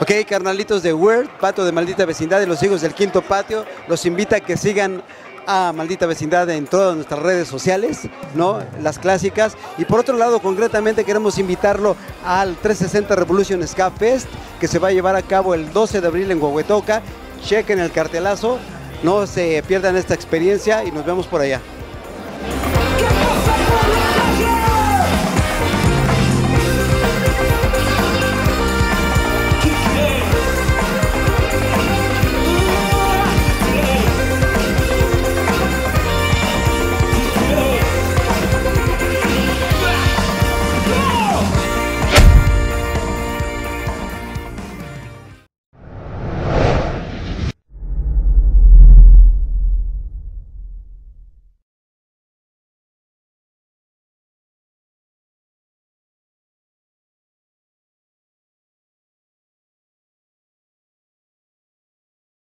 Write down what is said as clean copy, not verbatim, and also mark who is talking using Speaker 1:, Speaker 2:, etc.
Speaker 1: Ok, carnalitos de Word, Patio de Maldita Vecindad y los hijos del Quinto Patio, los invita a que sigan a Maldita Vecindad en todas nuestras redes sociales, ¿no? Las clásicas. Y por otro lado, concretamente queremos invitarlo al 360 Revolution Ska Fest, que se va a llevar a cabo el 12 de abril en Huehuetoca. Chequen el cartelazo, no se pierdan esta experiencia y nos vemos por allá.